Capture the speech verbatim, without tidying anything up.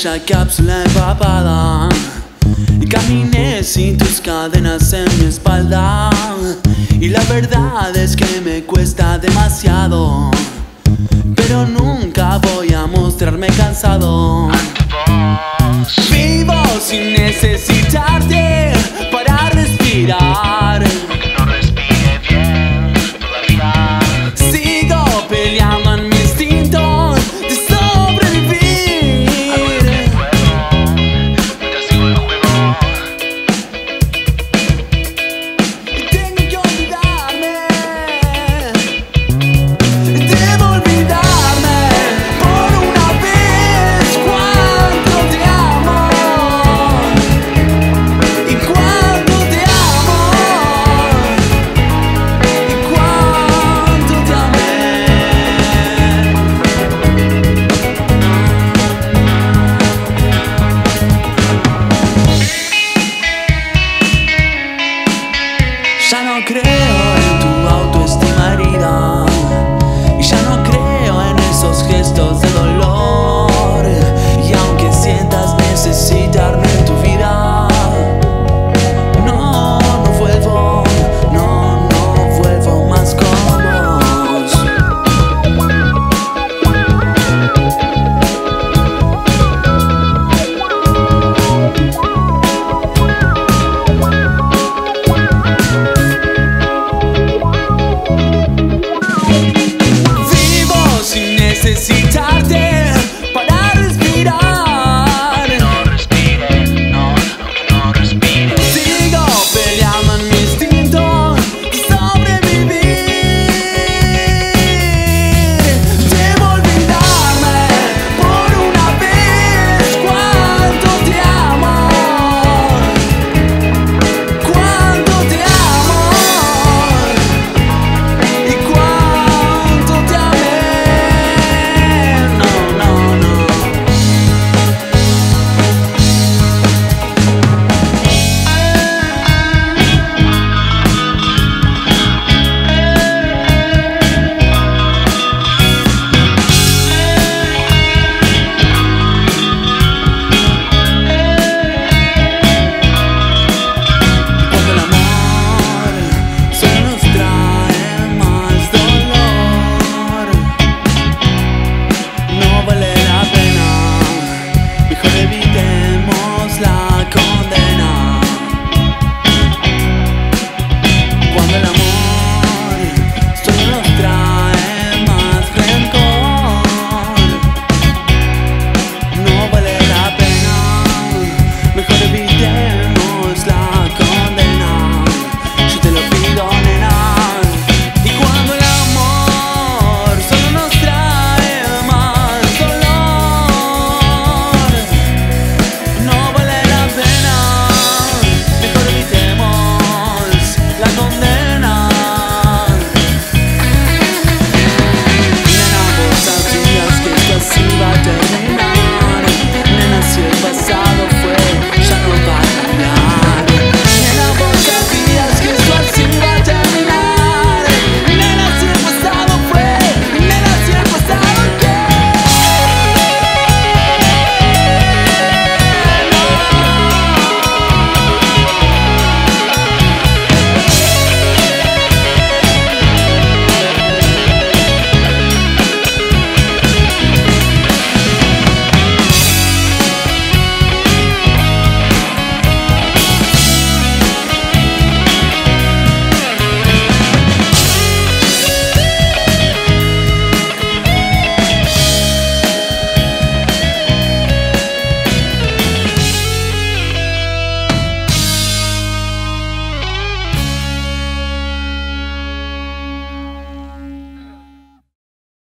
aquella cápsula empapada y caminé sin tus cadenas en mi espalda. Y la verdad es que me cuesta demasiado, pero nunca voy a mostrarme cansado. Vivo sin necesitarte para respirar. No respire bien todavía. Sigo peleando en mi instinto de sobrevivir. Mientras sigo el juego. Y tengo que olvidarme. Debo olvidarme por una vez cuánto te amo. Y cuánto te amo. Y cuánto te amé. Ya no creo en tu autoestima herida, y ya no creo en esos gestos de dolor. Y aunque sientas necesitarme en tu vida, no, no vuelvo, no, no vuelvo más con vos. Vivo sin necesitarte para respirar. No respire, no, aunque no respire. Sigo peleando en mi instinto de sobrevivir. Debo olvidarme por una vez cuánto te amo. Cuánto te amo. Y cuánto te amé. No, no, no. Cuando el amor solo nos trae más dolor, no vale la pena, mejor evitemos la condena.